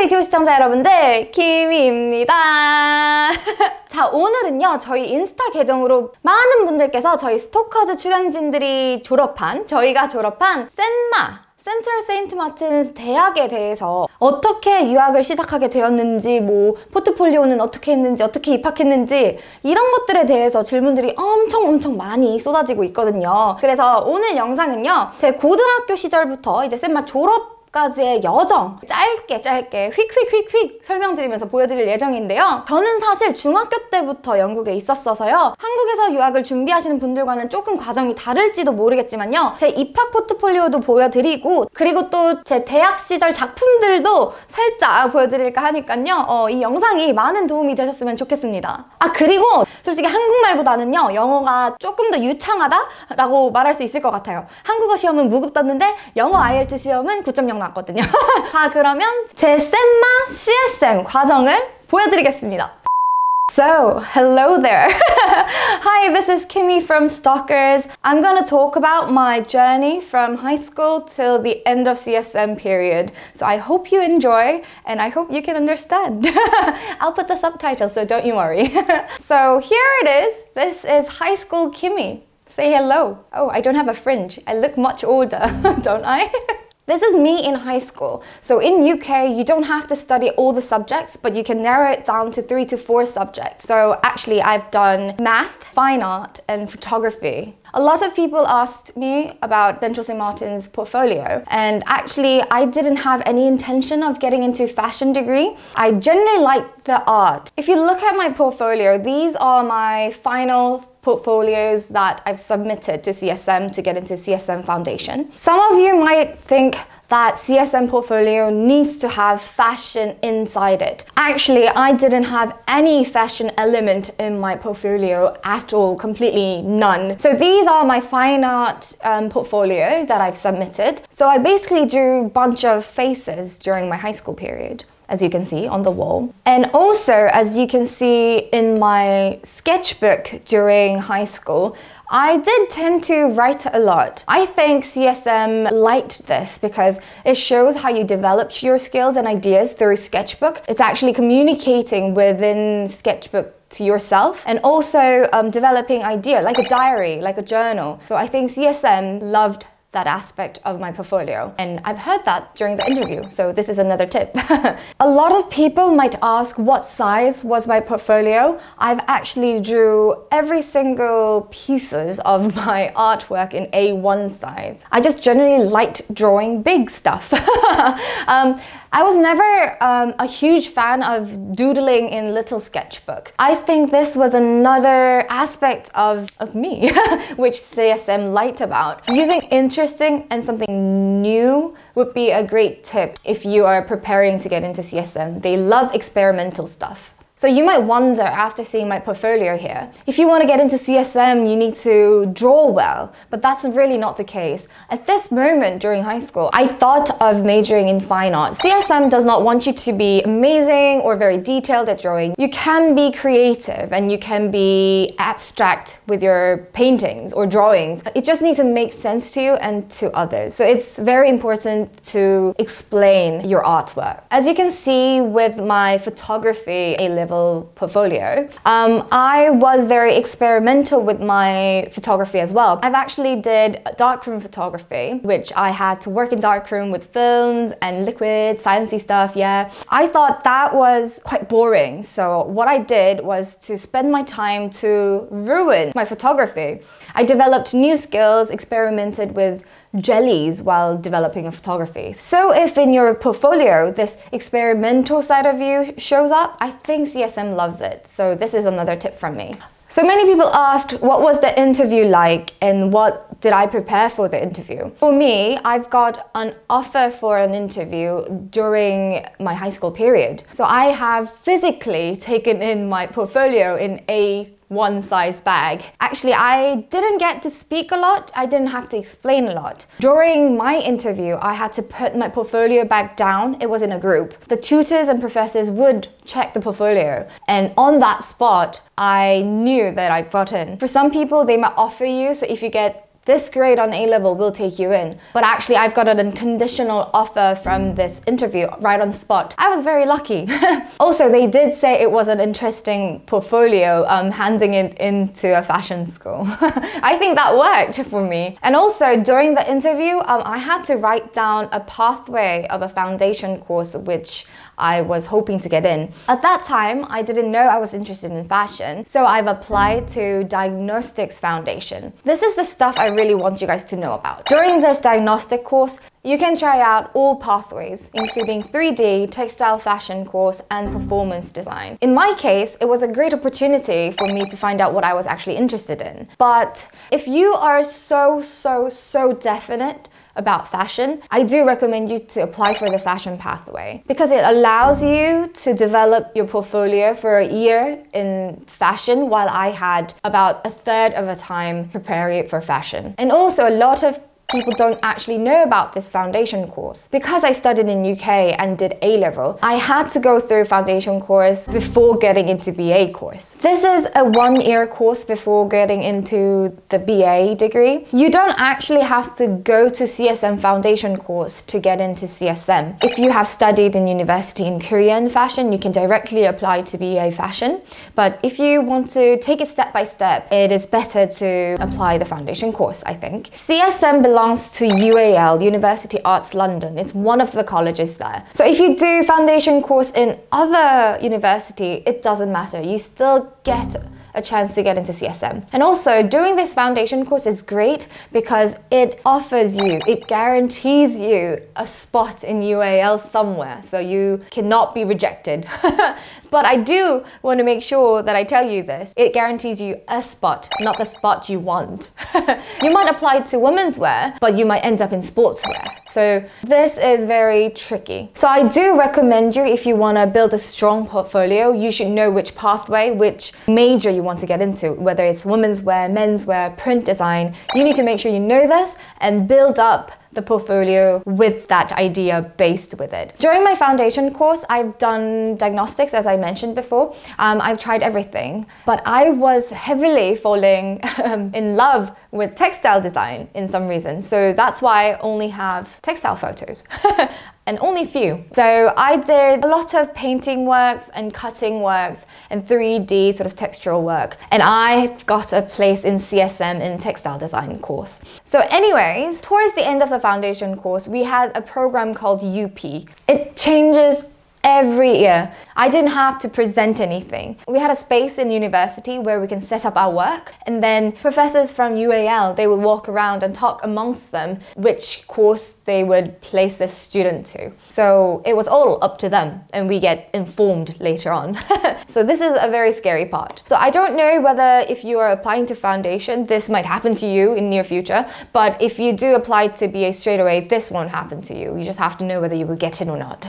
유튜브 시청자 여러분들, 키미입니다. 자, 오늘은요 저희 인스타 계정으로 많은 분들께서 저희 스토커즈 출연진들이 저희가 졸업한 센트럴 세인트 마틴스 대학에 대해서 어떻게 유학을 시작하게 되었는지, 뭐 포트폴리오는 어떻게 했는지, 어떻게 입학했는지 이런 것들에 대해서 질문들이 엄청 많이 쏟아지고 있거든요. 그래서 오늘 영상은요 제 고등학교 시절부터 이제 쌤마 졸업까지의 여정 짧게 휙 설명드리면서 보여드릴 예정인데요. 저는 사실 중학교 때부터 영국에 있었어서요. 한국에서 유학을 준비하시는 분들과는 조금 과정이 다를지도 모르겠지만요. 제 입학 포트폴리오도 보여드리고, 그리고 또 제 대학 시절 작품들도 살짝 보여드릴까 하니까요. 이 영상이 많은 도움이 되셨으면 좋겠습니다. 아, 그리고 솔직히 한국말보다는요 영어가 조금 더 유창하다라고 말할 수 있을 것 같아요. 한국어 시험은 무급떴는데 영어 IELTS 시험은 9.0 나왔거든요. 자, 그러면 제 쌤마 CSM 과정을 보여드리겠습니다. So, hello there. Hi, this is Kimmy from Stalkers. I'm going to talk about my journey from high school till the end of CSM period. So I hope you enjoy and I hope you can understand. I'll put the subtitles, so don't you worry. So here it is. This is high school Kimmy. Say hello. Oh, I don't have a fringe. I look much older, don't I? This is me in high school. So in UK, you don't have to study all the subjects, but you can narrow it down to 3 to 4 subjects. So actually, I've done math, fine art, and photography. A lot of people asked me about Central St. Martin's portfolio, and actually I didn't have any intention of getting into fashion degree. I generally like the art. If you look at my portfolio, these are my final portfolios that I've submitted to CSM to get into CSM Foundation. Some of you might think that CSM portfolio needs to have fashion inside it. Actually, I didn't have any fashion element in my portfolio at all, completely none. So these are my fine art portfolio that I've submitted. So I basically drew a bunch of faces during my high school period, as you can see on the wall. And also, as you can see in my sketchbook during high school, I did tend to write a lot. I think CSM liked this because it shows how you develop your skills and ideas through sketchbook. It's actually communicating within sketchbook to yourself and also developing idea, like a diary, like a journal. So I think CSM loved that aspect of my portfolio. And I've heard that during the interview, so this is another tip. A lot of people might ask what size was my portfolio. I've actually drew every single pieces of my artwork in A1 size. I just generally liked drawing big stuff. I was never a huge fan of doodling in little sketchbook. I think this was another aspect of me, which CSM liked about. Using interesting and something new would be a great tip if you are preparing to get into CSM. They love experimental stuff. So you might wonder after seeing my portfolio here, if you want to get into CSM, you need to draw well, but that's really not the case. At this moment during high school, I thought of majoring in fine art. CSM does not want you to be amazing or very detailed at drawing. You can be creative and you can be abstract with your paintings or drawings. It just needs to make sense to you and to others. So it's very important to explain your artwork. As you can see with my photography A-level portfolio, I was very experimental with my photography as well. I've actually did darkroom photography, which I had to work in darkroom with films and liquid, sciencey stuff, yeah. I thought that was quite boring, so what I did was to spend my time to ruin my photography. I developed new skills, experimented with jellies while developing a photography. So if in your portfolio this experimental side of you shows up, I think CSM loves it. So this is another tip from me. So many people asked what was the interview like and what did I prepare for the interview. For me, I've got an offer for an interview during my high school period. So I have physically taken in my portfolio in A1 size bag. Actually, I didn't get to speak a lot. I didn't have to explain a lot. During my interview, I had to put my portfolio back down. It was in a group. The tutors and professors would check the portfolio, and on that spot, I knew that I got in. For some people, they might offer you, so if you get this grade on A-level will take you in. But actually, I've got an unconditional offer from this interview right on the spot. I was very lucky. Also, they did say it was an interesting portfolio, handing it into a fashion school. I think that worked for me. And also, during the interview, I had to write down a pathway of a foundation course which I was hoping to get in. At that time, I didn't know I was interested in fashion, so I've applied to Diagnostics Foundation. This is the stuff I really want you guys to know about. During this diagnostic course, you can try out all pathways, including 3D, textile fashion course, and performance design. In my case, it was a great opportunity for me to find out what I was actually interested in. But if you are so definite about fashion, I do recommend you to apply for the fashion pathway because it allows you to develop your portfolio for a year in fashion, while I had about a third of a time preparing it for fashion. And also, a lot of people don't actually know about this foundation course. Because I studied in UK and did A-level, I had to go through foundation course before getting into BA course. This is a 1-year course before getting into the BA degree. You don't actually have to go to CSM foundation course to get into CSM. If you have studied in university in Korean fashion, you can directly apply to BA fashion. But if you want to take it step by step, it is better to apply the foundation course, I think. CSM belongs to UAL, University Arts London. It's one of the colleges there. So if you do foundation course in other university, it doesn't matter. You still get a chance to get into CSM. And also, doing this foundation course is great because it offers you, it guarantees you a spot in UAL somewhere, so you cannot be rejected. But I do want to make sure that I tell you this. It guarantees you a spot, not the spot you want. You might apply to women's wear, but you might end up in sportswear. So this is very tricky. So I do recommend you, if you want to build a strong portfolio, you should know which pathway, which major you want to get into, whether it's women's wear, men's wear, print design. You need to make sure you know this and build up the portfolio with that idea based with it. During my foundation course, I've done diagnostics, as I mentioned before. I've tried everything, but I was heavily falling in love with textile design in some reason. So that's why I only have textile photos. And only few. So I did a lot of painting works and cutting works and 3D sort of textural work. And I got a place in CSM in textile design course. So anyways, towards the end of the foundation course, we had a program called UP. It changes every year. I didn't have to present anything. We had a space in university where we can set up our work, and then professors from UAL, they would walk around and talk amongst them which course they would place this student to. So it was all up to them, and we get informed later on. So this is a very scary part. So I don't know whether if you are applying to foundation, this might happen to you in near future, but if you do apply to BA straight away, this won't happen to you. You just have to know whether you will get in or not.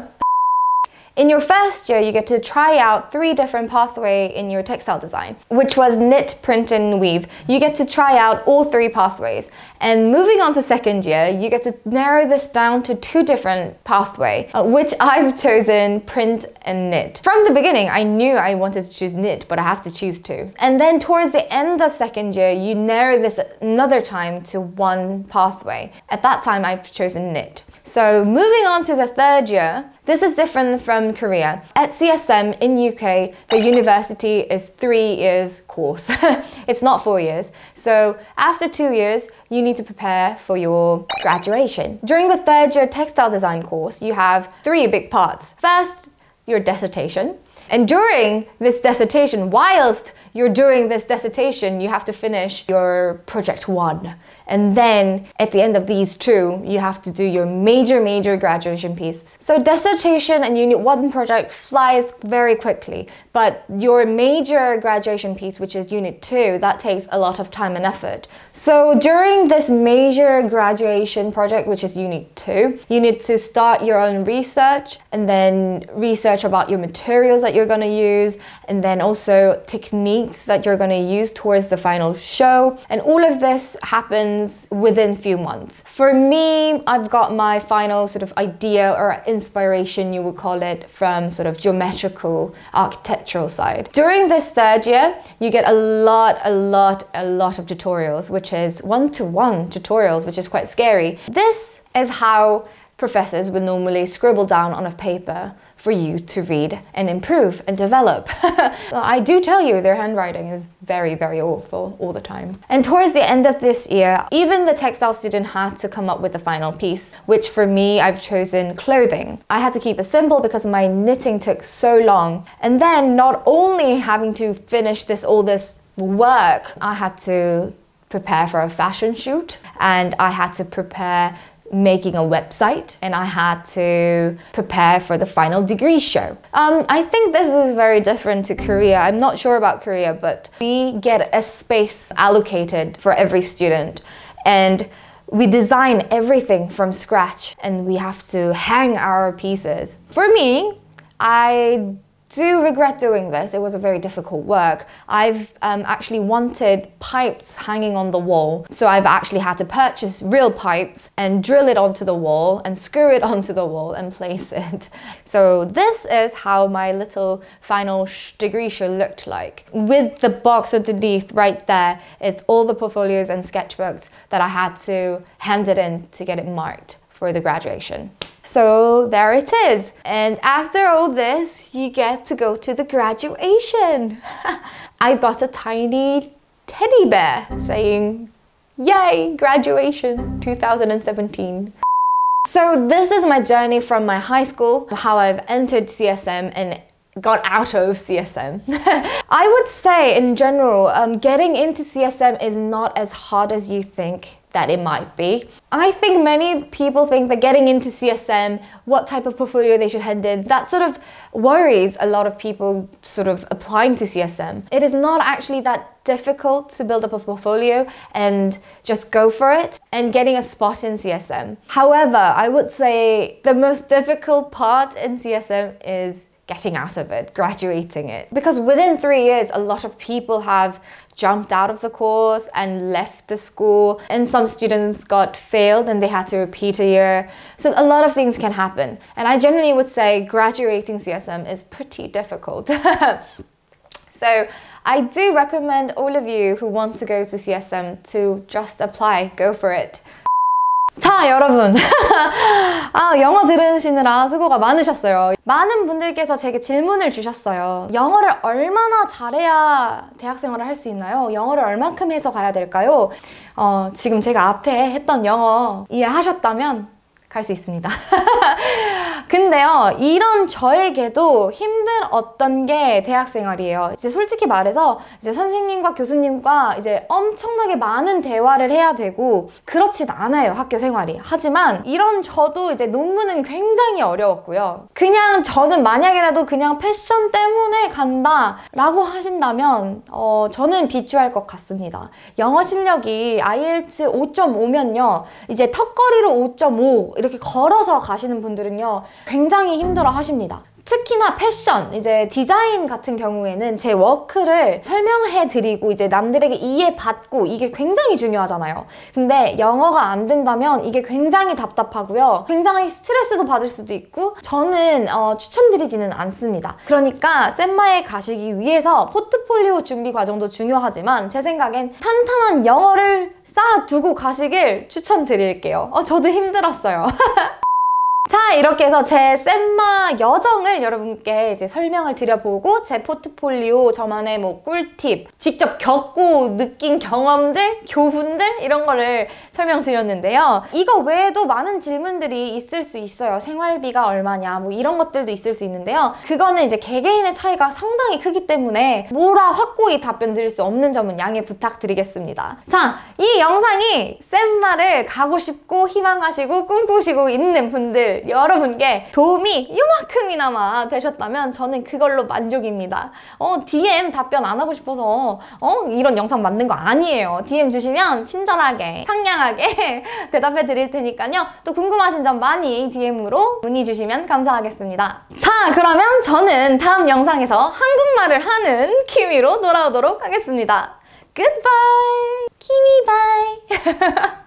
In your first year, you get to try out 3 different pathways in your textile design, which was knit, print, and weave. You get to try out all 3 pathways. And moving on to second year, you get to narrow this down to 2 different pathways, which I've chosen print and knit. From the beginning, I knew I wanted to choose knit, but I have to choose 2. And then towards the end of second year, you narrow this another time to 1 pathway. At that time, I've chosen knit. So moving on to the third year, this is different from Korea. At CSM in UK, the university is 3 years course. It's not 4 years. So after 2 years, you need to prepare for your graduation. During the third year textile design course, you have 3 big parts. First, your dissertation. And during this dissertation, whilst you're doing this dissertation, you have to finish your project 1. And then at the end of these 2, you have to do your major graduation piece. So dissertation and unit 1 project flies very quickly, but your major graduation piece, which is unit 2, that takes a lot of time and effort. So during this major graduation project, which is unit 2, you need to start your own research and then research about your materials that you're you're going to use, and then also techniques that you're going to use towards the final show. And all of this happens within a few months. For me, I've got my final sort of idea or inspiration, you would call it, from sort of geometrical architectural side. During this third year, you get a lot of tutorials, which is one-to-one tutorials, which is quite scary. This is how professors would normally scribble down on a paper for you to read and improve and develop. I do tell you, their handwriting is very awful all the time. And towards the end of this year, even the textile student had to come up with the final piece, which for me, I've chosen clothing. I had to keep it simple because my knitting took so long. And then not only having to finish all this work, I had to prepare for a fashion shoot, and I had to prepare making a website, and I had to prepare for the final degree show. I think this is very different to Korea. I'm not sure about Korea, but we get a space allocated for every student, and we design everything from scratch, and we have to hang our pieces. For me, I do regret doing this. It was a very difficult work. I've actually wanted pipes hanging on the wall. So I've actually had to purchase real pipes and drill it onto the wall and screw it onto the wall and place it. So this is how my little final degree show looked like. With the box underneath right there, it's all the portfolios and sketchbooks that I had to hand it in to get it marked for the graduation. So there it is. And after all this, you get to go to the graduation. I got a tiny teddy bear saying, "Yay, graduation 2017. So this is my journey from my high school, how I've entered CSM and got out of CSM. I would say in general, getting into CSM is not as hard as you think that it might be. I think many people think that getting into CSM, what type of portfolio they should hand in, that sort of worries a lot of people sort of applying to CSM. It is not actually that difficult to build up a portfolio and just go for it and getting a spot in CSM. However, I would say the most difficult part in CSM is getting out of it, graduating it. Because within 3 years, a lot of people have jumped out of the course and left the school, and some students got failed and they had to repeat a year. So a lot of things can happen. And I generally would say graduating CSM is pretty difficult. So I do recommend all of you who want to go to CSM to just apply, go for it. 자, 여러분. 영어 들으시느라 수고가 많으셨어요. 많은 분들께서 제게 질문을 주셨어요. 영어를 얼마나 잘해야 대학생활을 할 수 있나요? 영어를 얼만큼 해서 가야 될까요? 지금 제가 앞에 했던 영어 이해하셨다면 갈 수 있습니다. 근데요, 이런 저에게도 힘들었던 게 대학생활이에요. 이제 솔직히 말해서 이제 선생님과 교수님과 이제 엄청나게 많은 대화를 해야 되고 그렇진 않아요, 학교 생활이. 하지만 이런 저도 이제 논문은 굉장히 어려웠고요. 그냥 저는 만약이라도 그냥 패션 때문에 간다 라고 하신다면 저는 비추할 것 같습니다. 영어 실력이 IELTS 5.5면요, 이제 턱걸이로 5.5 이렇게 걸어서 가시는 분들은요 굉장히 힘들어 하십니다. 특히나 패션, 이제 디자인 같은 경우에는 제 워크를 설명해 드리고 이제 남들에게 이해받고 이게 굉장히 중요하잖아요. 근데 영어가 안 된다면 이게 굉장히 답답하고요. 굉장히 스트레스도 받을 수도 있고 저는 추천드리지는 않습니다. 그러니까 쌤마에 가시기 위해서 포트폴리오 준비 과정도 중요하지만 제 생각엔 탄탄한 영어를 쌓아두고 가시길 추천드릴게요. 저도 힘들었어요. 자, 이렇게 해서 제 쌤마 여정을 여러분께 이제 설명을 드려보고 제 포트폴리오, 저만의 뭐 꿀팁, 직접 겪고 느낀 경험들, 교훈들 이런 거를 설명드렸는데요. 이거 외에도 많은 질문들이 있을 수 있어요. 생활비가 얼마냐, 뭐 이런 것들도 있을 수 있는데요. 그거는 이제 개개인의 차이가 상당히 크기 때문에 뭐라 확고히 답변 드릴 수 없는 점은 양해 부탁드리겠습니다. 자, 이 영상이 쌤마를 가고 싶고 희망하시고 꿈꾸시고 있는 분들 사실 여러분께 도움이 요만큼이나마 되셨다면 저는 그걸로 만족입니다. DM 답변 안 하고 싶어서 이런 영상 만든 거 아니에요. DM 주시면 친절하게 상냥하게 대답해 드릴 테니까요. 또 궁금하신 점 많이 DM으로 문의 주시면 감사하겠습니다. 자, 그러면 저는 다음 영상에서 한국말을 하는 키미로 돌아오도록 하겠습니다. Goodbye! 키미 바이!